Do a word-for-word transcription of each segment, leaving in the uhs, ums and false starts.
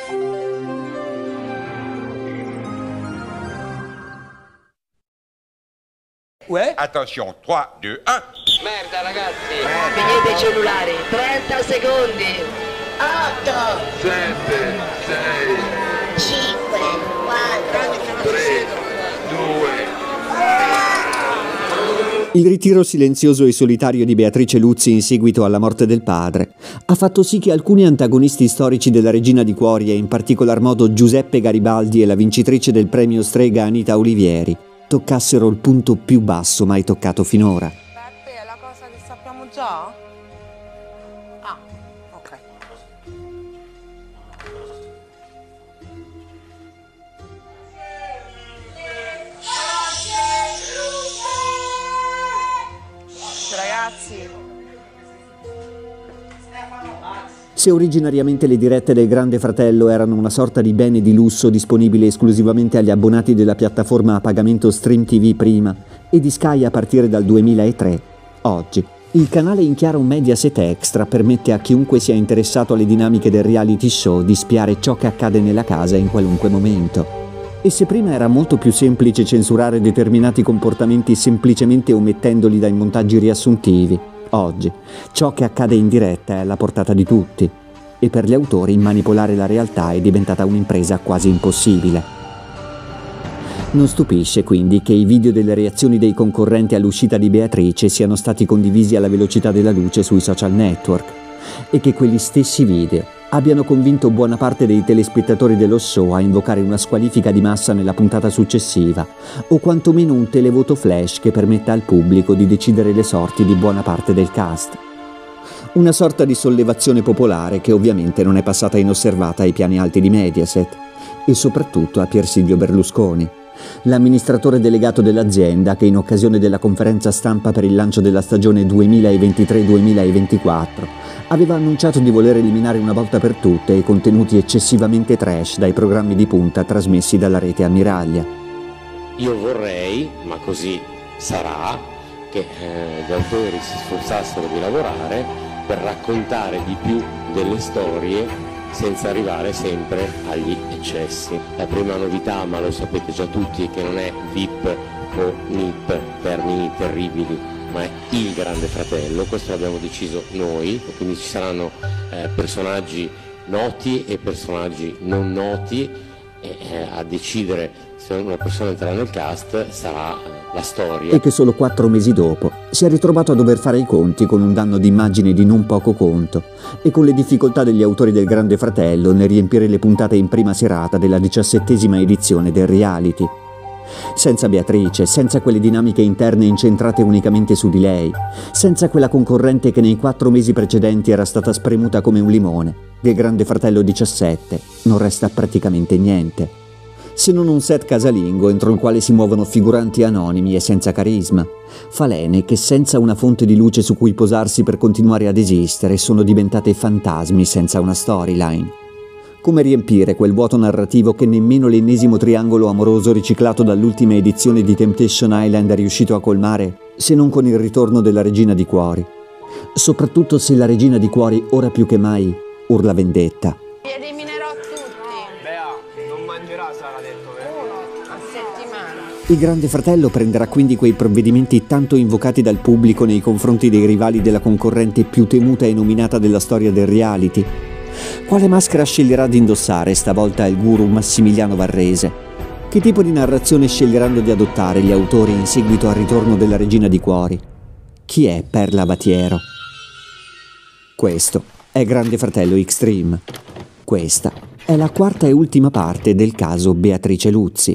Ouais. Attention, tre, due, uno. Merda ragazzi, spegnete i cellulari, trenta secondi. otto, sette, sei, cinque, quattro, tre, due. Il ritiro silenzioso e solitario di Beatrice Luzzi in seguito alla morte del padre ha fatto sì che alcuni antagonisti storici della Regina di Cuori, e in particolar modo Giuseppe Garibaldi e la vincitrice del premio Strega Anita Olivieri, toccassero il punto più basso mai toccato finora. Beppe, è la cosa che sappiamo già? Ah, ok. Ragazzi. Se originariamente le dirette del Grande Fratello erano una sorta di bene di lusso disponibile esclusivamente agli abbonati della piattaforma a pagamento Stream T V prima e di Sky a partire dal duemilatré, oggi il canale in chiaro Mediaset Extra permette a chiunque sia interessato alle dinamiche del reality show di spiare ciò che accade nella casa in qualunque momento. E se prima era molto più semplice censurare determinati comportamenti semplicemente omettendoli dai montaggi riassuntivi, oggi ciò che accade in diretta è alla portata di tutti, e per gli autori manipolare la realtà è diventata un'impresa quasi impossibile. Non stupisce quindi che i video delle reazioni dei concorrenti all'uscita di Beatrice siano stati condivisi alla velocità della luce sui social network, e che quegli stessi video abbiano convinto buona parte dei telespettatori dello show a invocare una squalifica di massa nella puntata successiva, o quantomeno un televoto flash che permetta al pubblico di decidere le sorti di buona parte del cast. Una sorta di sollevazione popolare che ovviamente non è passata inosservata ai piani alti di Mediaset, e soprattutto a Pier Silvio Berlusconi, l'amministratore delegato dell'azienda, che in occasione della conferenza stampa per il lancio della stagione duemilaventitré duemilaventiquattro aveva annunciato di voler eliminare una volta per tutte i contenuti eccessivamente trash dai programmi di punta trasmessi dalla rete ammiraglia. Io vorrei, ma così sarà, che eh, gli autori si sforzassero di lavorare per raccontare di più delle storie senza arrivare sempre agli eccessi. La prima novità, ma lo sapete già tutti, è che non è V I P o N I P, termini terribili, ma è il Grande Fratello. Questo l'abbiamo deciso noi, quindi ci saranno eh, personaggi noti e personaggi non noti, e eh, a decidere se una persona entrerà nel cast sarà eh, la storia. E che solo quattro mesi dopo si è ritrovato a dover fare i conti con un danno d'immagine di non poco conto e con le difficoltà degli autori del Grande Fratello nel riempire le puntate in prima serata della diciassettesima edizione del reality. Senza Beatrice, senza quelle dinamiche interne incentrate unicamente su di lei, senza quella concorrente che nei quattro mesi precedenti era stata spremuta come un limone, del Grande Fratello diciassette non resta praticamente niente, se non un set casalingo entro il quale si muovono figuranti anonimi e senza carisma, falene che senza una fonte di luce su cui posarsi per continuare ad esistere sono diventate fantasmi senza una storyline. Come riempire quel vuoto narrativo che nemmeno l'ennesimo triangolo amoroso riciclato dall'ultima edizione di Temptation Island è riuscito a colmare, se non con il ritorno della Regina di Cuori? Soprattutto se la Regina di Cuori, ora più che mai, urla vendetta. Li eliminerò tutti. Bea, non mangerà, Sara, detto, vero? Uno a settimana. Il Grande Fratello prenderà quindi quei provvedimenti tanto invocati dal pubblico nei confronti dei rivali della concorrente più temuta e nominata della storia del reality. Quale maschera sceglierà di indossare stavolta il guru Massimiliano Varrese? Che tipo di narrazione sceglieranno di adottare gli autori in seguito al ritorno della Regina di Cuori? Chi è Perla Vatiero? Questo è Grande Fratello Extreme. Questa è la quarta e ultima parte del caso Beatrice Luzzi.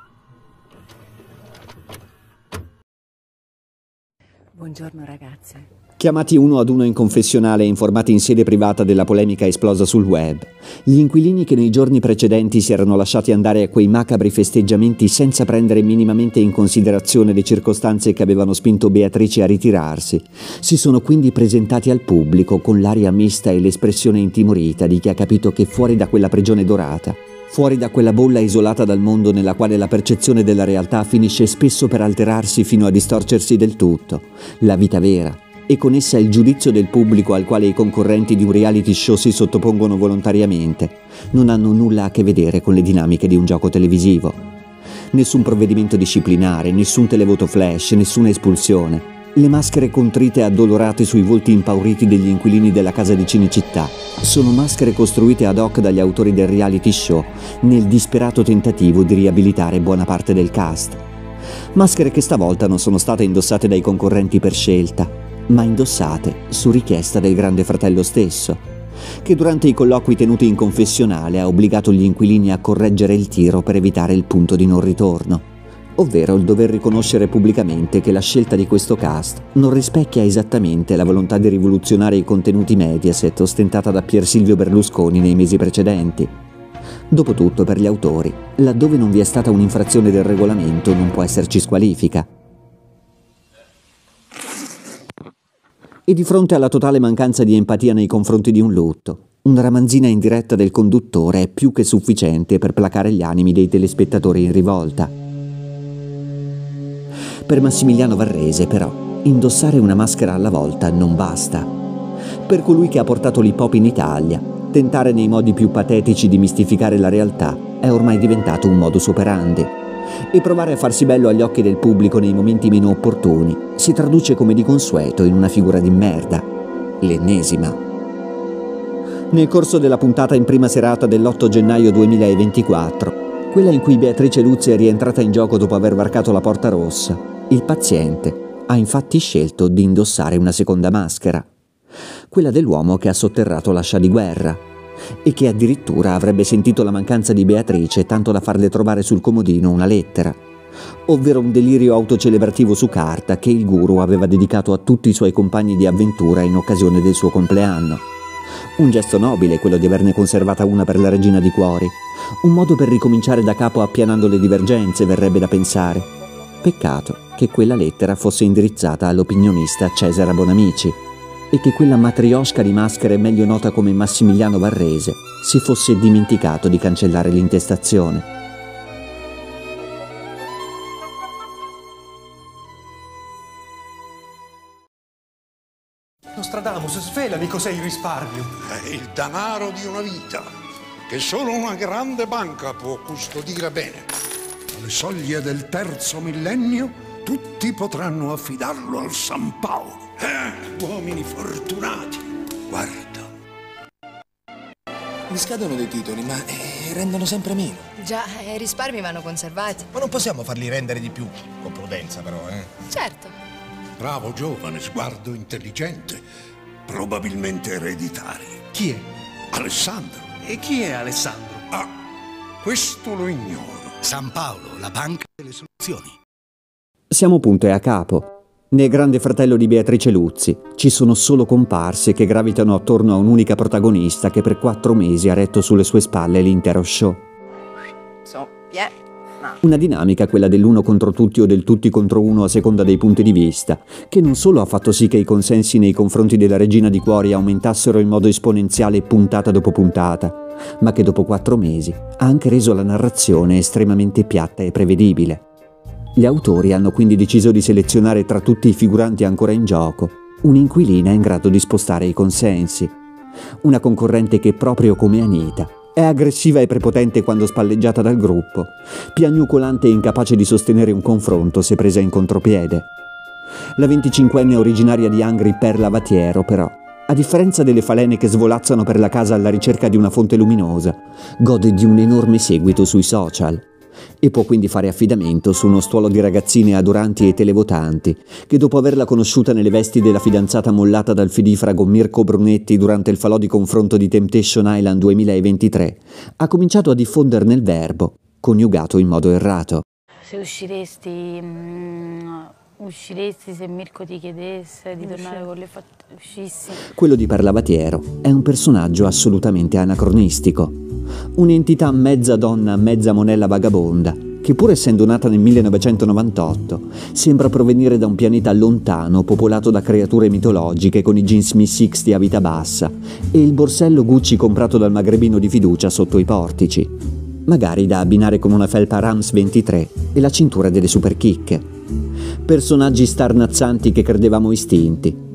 Buongiorno ragazze. Chiamati uno ad uno in confessionale e informati in sede privata della polemica esplosa sul web, gli inquilini che nei giorni precedenti si erano lasciati andare a quei macabri festeggiamenti senza prendere minimamente in considerazione le circostanze che avevano spinto Beatrice a ritirarsi, si sono quindi presentati al pubblico con l'aria mista e l'espressione intimorita di chi ha capito che fuori da quella prigione dorata, fuori da quella bolla isolata dal mondo nella quale la percezione della realtà finisce spesso per alterarsi fino a distorcersi del tutto, la vita vera, e con essa il giudizio del pubblico al quale i concorrenti di un reality show si sottopongono volontariamente, non hanno nulla a che vedere con le dinamiche di un gioco televisivo. Nessun provvedimento disciplinare, nessun televoto flash, nessuna espulsione. Le maschere contrite e addolorate sui volti impauriti degli inquilini della casa di Cinecittà sono maschere costruite ad hoc dagli autori del reality show nel disperato tentativo di riabilitare buona parte del cast. Maschere che stavolta non sono state indossate dai concorrenti per scelta, ma indossate su richiesta del Grande Fratello stesso, che durante i colloqui tenuti in confessionale ha obbligato gli inquilini a correggere il tiro per evitare il punto di non ritorno, ovvero il dover riconoscere pubblicamente che la scelta di questo cast non rispecchia esattamente la volontà di rivoluzionare i contenuti Mediaset ostentata da Pier Silvio Berlusconi nei mesi precedenti. Dopotutto, per gli autori, laddove non vi è stata un'infrazione del regolamento non può esserci squalifica. E di fronte alla totale mancanza di empatia nei confronti di un lutto, una ramanzina in diretta del conduttore è più che sufficiente per placare gli animi dei telespettatori in rivolta. Per Massimiliano Varrese, però, indossare una maschera alla volta non basta. Per colui che ha portato l'hip hop in Italia, tentare nei modi più patetici di mistificare la realtà è ormai diventato un modus operandi. E provare a farsi bello agli occhi del pubblico nei momenti meno opportuni si traduce come di consueto in una figura di merda, l'ennesima. Nel corso della puntata in prima serata dell'otto gennaio duemilaventiquattro, quella in cui Beatrice Luzzi è rientrata in gioco dopo aver varcato la porta rossa, il paziente ha infatti scelto di indossare una seconda maschera, quella dell'uomo che ha sotterrato l'ascia di guerra e che addirittura avrebbe sentito la mancanza di Beatrice tanto da farle trovare sul comodino una lettera, ovvero un delirio autocelebrativo su carta che il guru aveva dedicato a tutti i suoi compagni di avventura in occasione del suo compleanno. Un gesto nobile quello di averne conservata una per la regina di cuori, un modo per ricominciare da capo appianando le divergenze, verrebbe da pensare. Peccato che quella lettera fosse indirizzata all'opinionista Cesare Bonamici e che quella matriosca di maschere meglio nota come Massimiliano Varrese si fosse dimenticato di cancellare l'intestazione. Nostradamus, svelami cos'è il risparmio. È il denaro di una vita, che solo una grande banca può custodire bene. Alle soglie del terzo millennio tutti potranno affidarlo al San Paolo. Eh, uomini fortunati, guarda. Mi scadono dei titoli, ma eh, rendono sempre meno. Già, i risparmi vanno conservati. Ma non possiamo farli rendere di più, con prudenza però, eh? Certo. Bravo giovane, sguardo intelligente, probabilmente ereditario. Chi è? Alessandro. E chi è Alessandro? Ah, questo lo ignoro. San Paolo, la banca delle soluzioni. Siamo punto e a capo. Nel Grande Fratello di Beatrice Luzzi ci sono solo comparse che gravitano attorno a un'unica protagonista che per quattro mesi ha retto sulle sue spalle l'intero show. So, yeah. No. Una dinamica, quella dell'uno contro tutti o del tutti contro uno a seconda dei punti di vista, che non solo ha fatto sì che i consensi nei confronti della regina di cuori aumentassero in modo esponenziale puntata dopo puntata, ma che dopo quattro mesi ha anche reso la narrazione estremamente piatta e prevedibile. Gli autori hanno quindi deciso di selezionare tra tutti i figuranti ancora in gioco un'inquilina in grado di spostare i consensi, una concorrente che, proprio come Anita, è aggressiva e prepotente quando spalleggiata dal gruppo, piagnucolante e incapace di sostenere un confronto se presa in contropiede. La venticinquenne originaria di Angri, Perla Vatiero, però, a differenza delle falene che svolazzano per la casa alla ricerca di una fonte luminosa, gode di un enorme seguito sui social e può quindi fare affidamento su uno stuolo di ragazzine adoranti e televotanti che, dopo averla conosciuta nelle vesti della fidanzata mollata dal fidifrago Mirko Brunetti durante il falò di confronto di Temptation Island duemilaventitré, ha cominciato a diffonderne il verbo, coniugato in modo errato. Se usciresti, mh, usciresti se Mirko ti chiedesse di tornare con le fatte, uscissi. Quello di Perla Vatiero è un personaggio assolutamente anacronistico. Un'entità mezza donna, mezza monella vagabonda, che pur essendo nata nel millenovecentonovantotto, sembra provenire da un pianeta lontano popolato da creature mitologiche con i jeans Mi sessanta a vita bassa e il borsello Gucci comprato dal magrebino di fiducia sotto i portici, magari da abbinare con una felpa Rams ventitré e la cintura delle superchicche. Personaggi starnazzanti che credevamo istinti,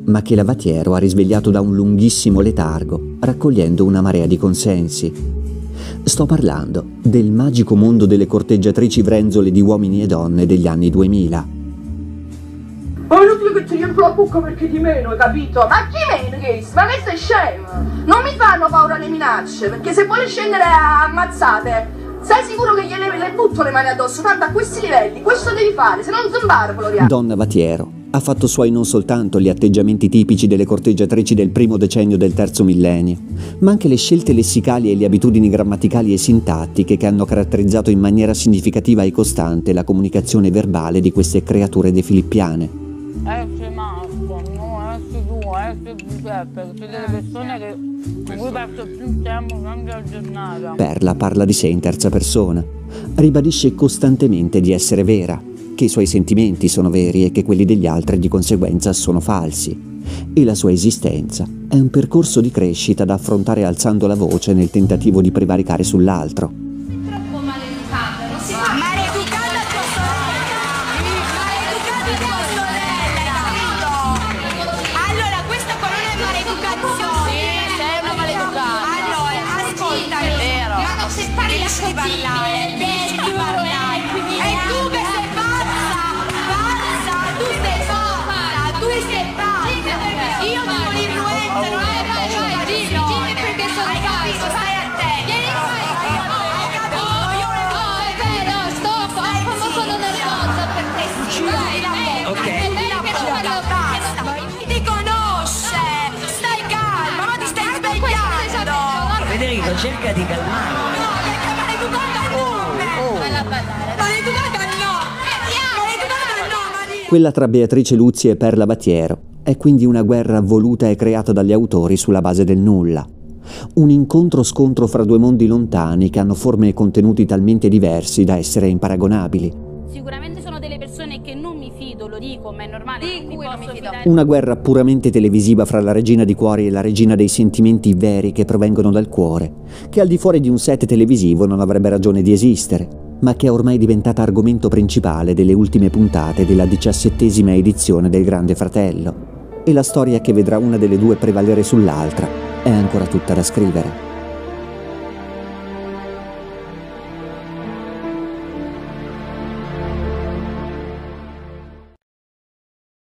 ma che Lavatiero ha risvegliato da un lunghissimo letargo, raccogliendo una marea di consensi. Sto parlando del magico mondo delle corteggiatrici vrenzole di uomini e donne degli anni duemila. Ma è inutile che ti riempio la bocca perché ti meno, hai capito? Ma chi meno, Grace? Ma che sei scemo? Non mi fanno paura le minacce, perché se vuole scendere a ammazzate, sei sicuro che gliele le butto le mani addosso? Tanto a questi livelli, questo devi fare, se non zombarvolo, Ria. Donna Vatiero ha fatto suoi non soltanto gli atteggiamenti tipici delle corteggiatrici del primo decennio del terzo millennio, ma anche le scelte lessicali e le abitudini grammaticali e sintattiche che hanno caratterizzato in maniera significativa e costante la comunicazione verbale di queste creature defilippiane. Esce Marco, no, esce tu, esce Giuseppe, tutte delle persone che con cui passo più tempo anche al giornale. Perla parla di sé in terza persona, ribadisce costantemente di essere vera, che i suoi sentimenti sono veri e che quelli degli altri di conseguenza sono falsi. E la sua esistenza è un percorso di crescita da affrontare alzando la voce nel tentativo di prevaricare sull'altro. Troppo maleducata, non si fa maleducata a tua sorella, maleducata a tua sorella, capito? Allora questa qua non è maleducazione, sei una maleducata. Allora, ascoltami, è vero. Ma non si parla di parlare, lasciami parlare. E tu che sei pazza, pazza, tu sei pazza, tu sei pazza. Io sono l'influenza, non è pazza, dimmi perché sono pazza, stai a te. Vieni qua, hai capito? Io le ho, è vero, stop, come sono nervosa per te. Ok. Ti conosce, stai calma, ma ti stai svegliando. Federico, cerca di calmare. No, perché maleducata no. Maleducata no. Maleducata no, Maria. Quella tra Beatrice Luzzi e Perla Vatiero è quindi una guerra voluta e creata dagli autori sulla base del nulla. Un incontro-scontro fra due mondi lontani che hanno forme e contenuti talmente diversi da essere imparagonabili. Sicuramente sono delle persone che non mi fido, lo dico, ma è normale. Di cui non mi fidare. Una guerra puramente televisiva fra la regina di cuori e la regina dei sentimenti veri che provengono dal cuore, che al di fuori di un set televisivo non avrebbe ragione di esistere, ma che è ormai diventata argomento principale delle ultime puntate della diciassettesima edizione del Grande Fratello. E la storia che vedrà una delle due prevalere sull'altra è ancora tutta da scrivere.